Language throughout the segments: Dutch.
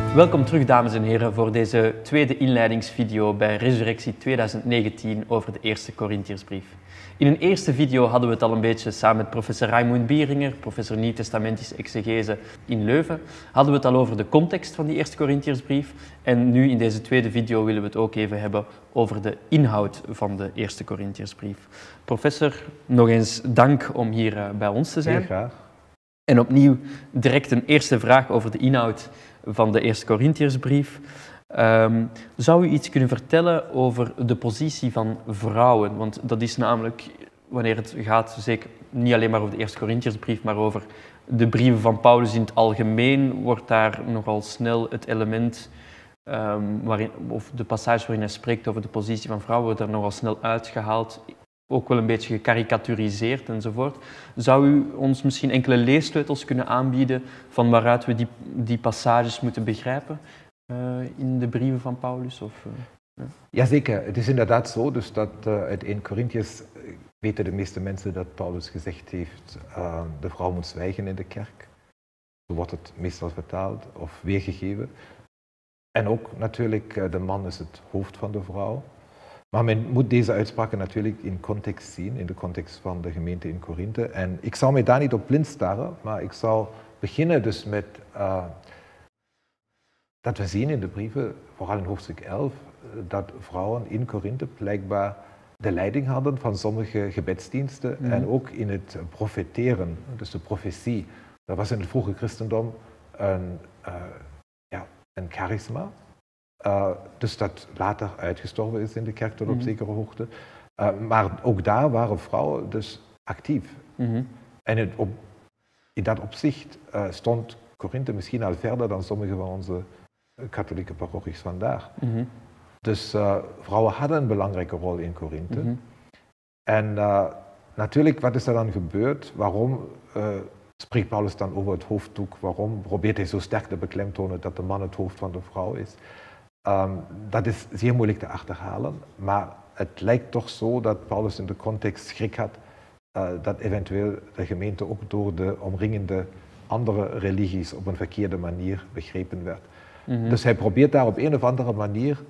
Welkom terug, dames en heren, voor deze tweede inleidingsvideo bij Resurrectie 2019 over de Eerste Corinthiërsbrief. In een eerste video hadden we het al een beetje samen met professor Raimund Bieringer, professor Nieuwtestamentische exegese in Leuven, hadden we het al over de context van die Eerste Corinthiërsbrief. En nu in deze tweede video willen we het ook even hebben over de inhoud van de Eerste Corinthiërsbrief. Professor, nog eens dank om hier bij ons te zijn. Heel graag. En opnieuw direct een eerste vraag over de inhoud van de Eerste Corinthiërsbrief. Zou u iets kunnen vertellen over de positie van vrouwen? Want dat is namelijk, wanneer het gaat, zeker niet alleen maar over de Eerste Corinthiërsbrief, maar over de brieven van Paulus in het algemeen, wordt daar nogal snel het element, of de passage waarin hij spreekt over de positie van vrouwen, wordt daar nogal snel uitgehaald. Ook wel een beetje gekarikaturiseerd enzovoort. Zou u ons misschien enkele leessleutels kunnen aanbieden van waaruit we die passages moeten begrijpen in de brieven van Paulus? Ja. Jazeker, het is inderdaad zo dus dat uit 1 Corinthiërs weten de meeste mensen dat Paulus gezegd heeft de vrouw moet zwijgen in de kerk. Zo wordt het meestal vertaald of weergegeven. En ook natuurlijk, de man is het hoofd van de vrouw. Maar men moet deze uitspraken natuurlijk in context zien, in de context van de gemeente in Korinthe. En ik zou mij daar niet op blind staren, maar ik zou beginnen dus met dat we zien in de brieven, vooral in hoofdstuk 11, dat vrouwen in Korinthe blijkbaar de leiding hadden van sommige gebedsdiensten en ook in het profeteren, dus de profetie. Dat was in het vroege christendom een charisma. Dus dat later uitgestorven is in de kerk tot op zekere hoogte. Maar ook daar waren vrouwen dus actief. En in dat opzicht stond Korinthe misschien al verder dan sommige van onze katholieke parochies vandaag. Dus vrouwen hadden een belangrijke rol in Korinthe. En natuurlijk, wat is er dan gebeurd? Waarom spreekt Paulus dan over het hoofddoek? Waarom probeert hij zo sterk te beklemtonen dat de man het hoofd van de vrouw is? Dat is zeer moeilijk te achterhalen, maar het lijkt toch zo dat Paulus in de context schrik had dat eventueel de gemeente ook door de omringende andere religies op een verkeerde manier begrepen werd. Dus hij probeert daar op een of andere manier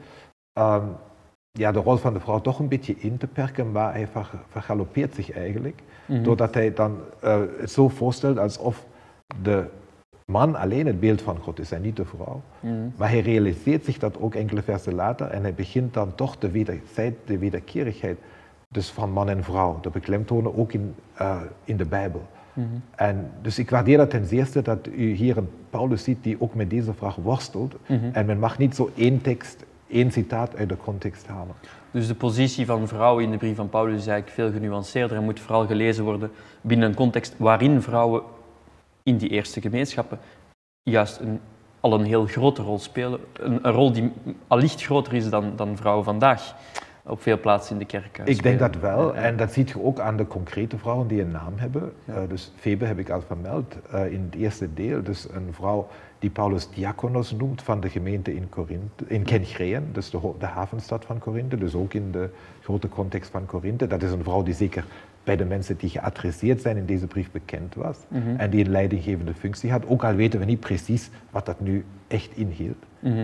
de rol van de vrouw toch een beetje in te perken, maar hij vergalopeert zich eigenlijk, doordat hij dan het zo voorstelt alsof de man alleen het beeld van God is en niet de vrouw. Maar hij realiseert zich dat ook enkele versen later en hij begint dan toch de wederkerigheid dus van man en vrouw te beklemtonen, ook in de Bijbel. En dus ik waardeer dat ten zeerste dat u hier een Paulus ziet die ook met deze vraag worstelt. En men mag niet zo één tekst, één citaat uit de context halen. Dus de positie van vrouwen in de brief van Paulus is eigenlijk veel genuanceerder en moet vooral gelezen worden binnen een context waarin vrouwen in die eerste gemeenschappen juist al een heel grote rol spelen. Een rol die allicht groter is dan vrouwen vandaag op veel plaatsen in de kerk spelen. Ik denk dat wel. En dat ziet je ook aan de concrete vrouwen die een naam hebben. Dus Febe heb ik al vermeld in het eerste deel. Dus een vrouw die Paulus diakonos noemt van de gemeente in Kenchreën, dus de havenstad van Korinthe, dus ook in de grote context van Korinthe. Dat is een vrouw die zeker bij de mensen die geadresseerd zijn in deze brief bekend was en die een leidinggevende functie had, ook al weten we niet precies wat dat nu echt inhield.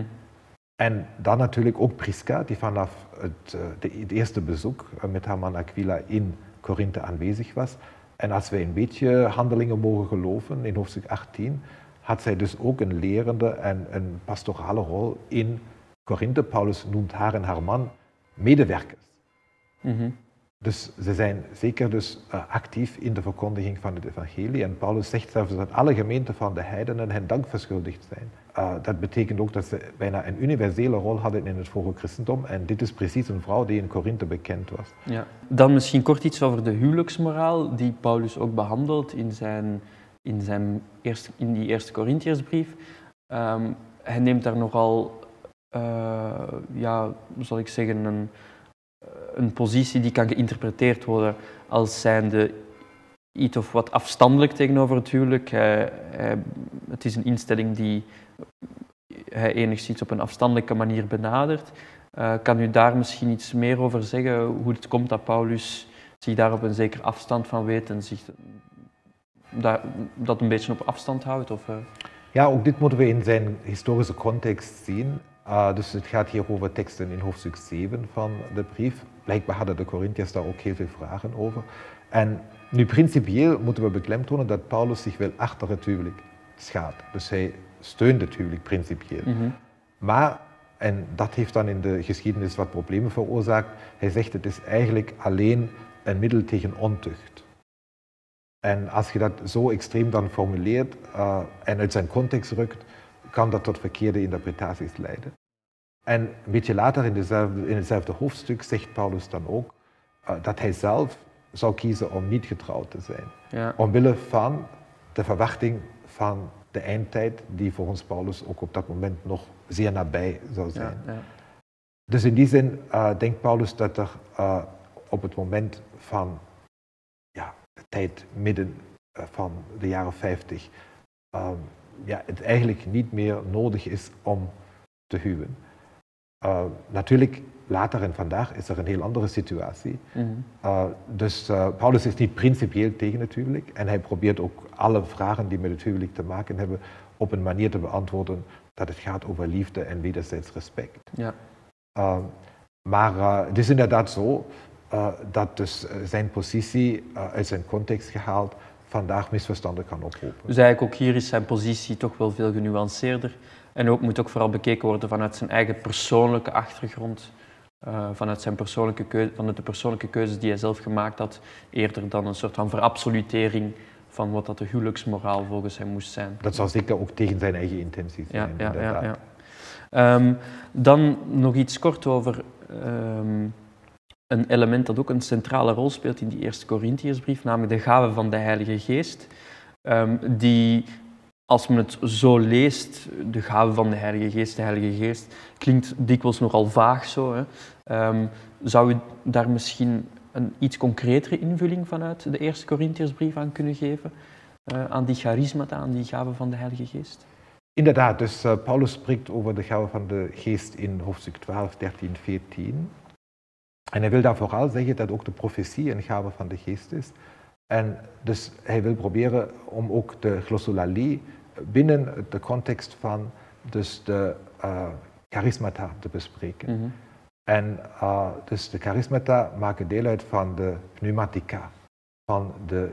En dan natuurlijk ook Prisca, die vanaf het eerste bezoek met haar man Aquila in Korinthe aanwezig was. En als wij een beetje Handelingen mogen geloven, in hoofdstuk 18, had zij dus ook een lerende en een pastorale rol in Korinthe. Paulus noemt haar en haar man medewerkers. Dus ze zijn zeker dus actief in de verkondiging van het evangelie. En Paulus zegt zelfs dat alle gemeenten van de heidenen hen dank verschuldigd zijn. Dat betekent ook dat ze bijna een universele rol hadden in het vroege christendom. En dit is precies een vrouw die in Korinthe bekend was. Ja. Dan misschien kort iets over de huwelijksmoraal die Paulus ook behandelt in die eerste Corinthiërsbrief. Hij neemt daar nogal, zal ik zeggen, een positie die kan geïnterpreteerd worden als zijnde iets of wat afstandelijk tegenover het huwelijk. Het is een instelling die hij enigszins op een afstandelijke manier benadert. Kan u daar misschien iets meer over zeggen, hoe het komt dat Paulus zich daar op een zekere afstand van weet en zich dat een beetje op afstand houdt? Of, Ja, ook dit moeten we in zijn historische context zien. Dus het gaat hier over teksten in hoofdstuk 7 van de brief. Blijkbaar hadden de Corinthiërs daar ook heel veel vragen over. En nu principieel moeten we beklemtonen dat Paulus zich wel achter het huwelijk schaart. Dus hij steunt het huwelijk principieel. Maar, en dat heeft dan in de geschiedenis wat problemen veroorzaakt, hij zegt het is eigenlijk alleen een middel tegen ontucht. En als je dat zo extreem dan formuleert en uit zijn context rukt, kan dat tot verkeerde interpretaties leiden. En een beetje later in hetzelfde hoofdstuk zegt Paulus dan ook dat hij zelf zou kiezen om niet getrouwd te zijn. Ja. Omwille van de verwachting van de eindtijd, die volgens Paulus ook op dat moment nog zeer nabij zou zijn. Ja, ja. Dus in die zin denkt Paulus dat er op het moment van de tijd midden van de jaren 50 het eigenlijk niet meer nodig is om te huwen. Natuurlijk, later en vandaag is er een heel andere situatie. Dus Paulus is niet principieel tegen het huwelijk en hij probeert ook alle vragen die met het huwelijk te maken hebben op een manier te beantwoorden dat het gaat over liefde en wederzijds respect. Ja. Maar het is inderdaad zo dat dus zijn positie uit zijn context gehaald vandaag misverstanden kan oproepen. Dus eigenlijk ook hier is zijn positie toch wel veel genuanceerder en ook moet ook vooral bekeken worden vanuit zijn eigen persoonlijke achtergrond, vanuit de persoonlijke keuzes die hij zelf gemaakt had, eerder dan een soort van verabsolutering van wat dat de huwelijksmoraal volgens hem moest zijn. Dat zou zeker ook tegen zijn eigen intenties zijn. Ja. Dan nog iets kort over een element dat ook een centrale rol speelt in die eerste Corinthiërsbrief, namelijk de gave van de Heilige Geest, die, als men het zo leest, de gave van de Heilige Geest, klinkt dikwijls nogal vaag zo. Hè. Zou u daar misschien een iets concretere invulling vanuit de eerste Corinthiërsbrief aan kunnen geven? Aan die charismata, aan die gave van de Heilige Geest? Inderdaad, dus Paulus spreekt over de gave van de Geest in hoofdstuk 12, 13, 14. En hij wil daar vooral zeggen dat ook de profetie een gave van de Geest is. En dus hij wil proberen om ook de glossolalie binnen de context van dus de charismata te bespreken. En dus de charismata maken deel uit van de pneumatica, van de,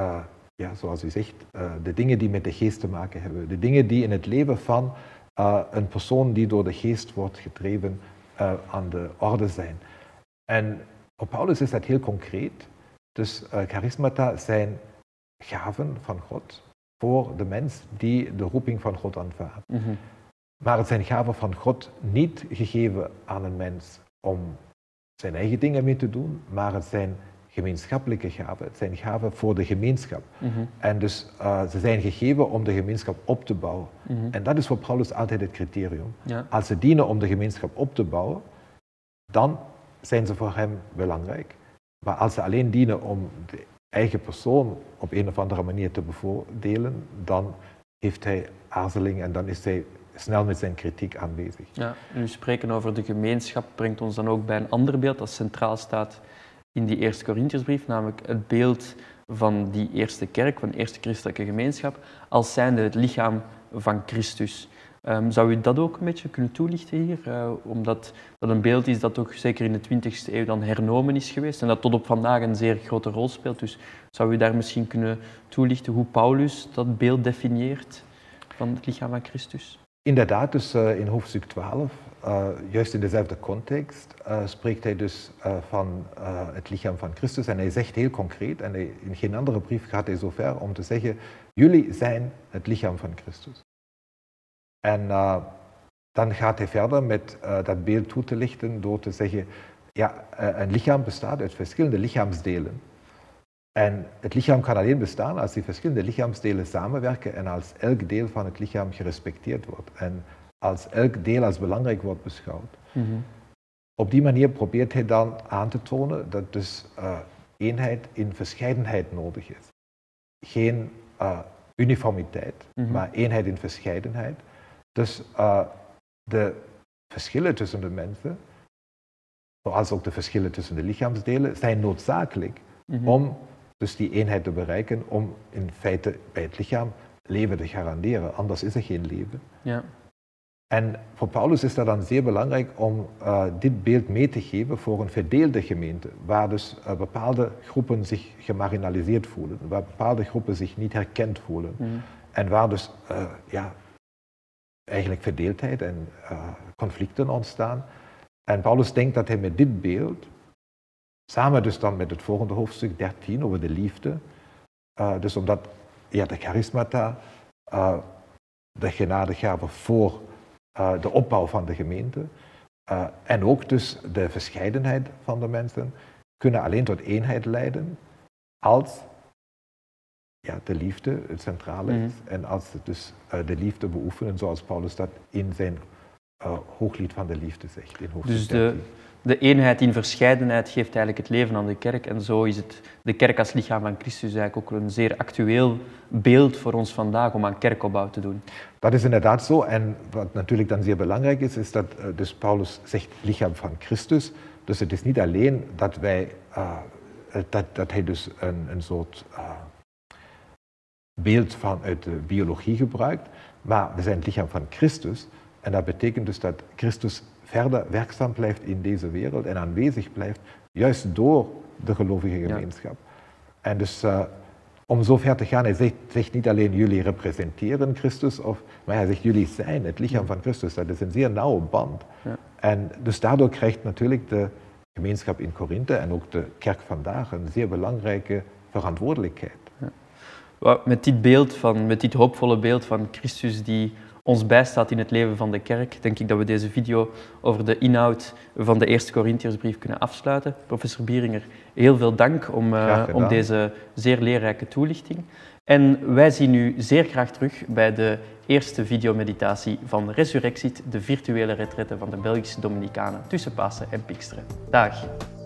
zoals u zegt, de dingen die met de geest te maken hebben. De dingen die in het leven van een persoon die door de geest wordt gedreven aan de orde zijn. En op Paulus is dat heel concreet. Dus charismata zijn gaven van God voor de mens die de roeping van God aanvaardt. Maar het zijn gaven van God niet gegeven aan een mens om zijn eigen dingen mee te doen, maar het zijn gemeenschappelijke gaven. Het zijn gaven voor de gemeenschap. En dus ze zijn gegeven om de gemeenschap op te bouwen. En dat is voor Paulus altijd het criterium. Ja. Als ze dienen om de gemeenschap op te bouwen, dan zijn ze voor hem belangrijk. Maar als ze alleen dienen om de eigen persoon op een of andere manier te bevoordelen, dan heeft hij aarzeling en dan is hij snel met zijn kritiek aanwezig. Ja, nu spreken over de gemeenschap brengt ons dan ook bij een ander beeld dat centraal staat in die eerste Corinthiërsbrief, namelijk het beeld van die eerste kerk, van de eerste christelijke gemeenschap, als zijnde het lichaam van Christus. Zou u dat ook een beetje kunnen toelichten hier? Omdat dat een beeld is dat ook zeker in de 20e eeuw dan hernomen is geweest en dat tot op vandaag een zeer grote rol speelt. Dus zou u daar misschien kunnen toelichten hoe Paulus dat beeld definieert van het lichaam van Christus? Inderdaad, dus in hoofdstuk 12, juist in dezelfde context, spreekt hij dus van het lichaam van Christus. En hij zegt heel concreet, en in geen andere brief gaat hij zo ver om te zeggen, jullie zijn het lichaam van Christus. En dan gaat hij verder met dat beeld toe te lichten door te zeggen, ja, een lichaam bestaat uit verschillende lichaamsdelen. En het lichaam kan alleen bestaan als die verschillende lichaamsdelen samenwerken en als elk deel van het lichaam gerespecteerd wordt. En als elk deel als belangrijk wordt beschouwd. Op die manier probeert hij dan aan te tonen dat dus eenheid in verscheidenheid nodig is. Geen uniformiteit, maar eenheid in verscheidenheid. Dus de verschillen tussen de mensen, zoals ook de verschillen tussen de lichaamsdelen, zijn noodzakelijk om dus die eenheid te bereiken, om in feite bij het lichaam leven te garanderen, anders is er geen leven. Ja. En voor Paulus is dat dan zeer belangrijk om dit beeld mee te geven voor een verdeelde gemeente, waar dus bepaalde groepen zich gemarginaliseerd voelen, waar bepaalde groepen zich niet herkend voelen. En waar dus eigenlijk verdeeldheid en conflicten ontstaan. En Paulus denkt dat hij met dit beeld, samen dus dan met het volgende hoofdstuk 13 over de liefde, dus omdat de charismata, de genadegaven voor de opbouw van de gemeente en ook dus de verscheidenheid van de mensen kunnen alleen tot eenheid leiden als de liefde het centrale is en als ze dus de liefde beoefenen zoals Paulus dat in zijn hooglied van de liefde zegt. In hoofdstuk Dus 13. de eenheid in verscheidenheid geeft eigenlijk het leven aan de kerk en zo is het de kerk als lichaam van Christus eigenlijk ook een zeer actueel beeld voor ons vandaag om aan kerkopbouw te doen. Dat is inderdaad zo en wat natuurlijk dan zeer belangrijk is dat dus Paulus zegt lichaam van Christus. Dus het is niet alleen dat wij, dat hij dus een soort beeld vanuit de biologie gebruikt, maar we zijn het lichaam van Christus en dat betekent dus dat Christus verder werkzaam blijft in deze wereld en aanwezig blijft, juist door de gelovige gemeenschap. Ja. En dus om zo ver te gaan, hij zegt niet alleen jullie representeren Christus, maar hij zegt jullie zijn het lichaam van Christus. Dat is een zeer nauwe band. Ja. En dus daardoor krijgt natuurlijk de gemeenschap in Korinthe en ook de kerk vandaag een zeer belangrijke verantwoordelijkheid. Ja. Met dit hoopvolle beeld van Christus die ons bijstaat in het leven van de kerk, denk ik dat we deze video over de inhoud van de eerste Korintiersbrief kunnen afsluiten. Professor Bieringer, heel veel dank om deze zeer leerrijke toelichting. En wij zien u zeer graag terug bij de eerste videomeditatie van Resurrexit, de virtuele retraite van de Belgische Dominicanen tussen Pasen en Pinksteren. Dag!